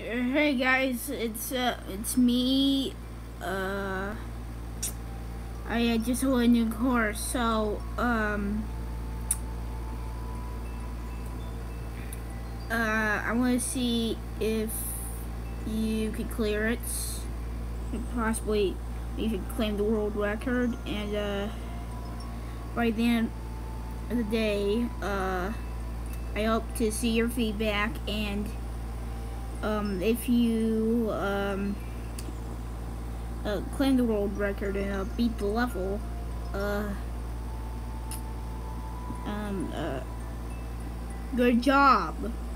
Hey guys, it's me. I just bought a new car, so I want to see if you could clear it, and possibly you could claim the world record, and by the end of the day, I hope to see your feedback, and if you claim the world record and beat the level, good job.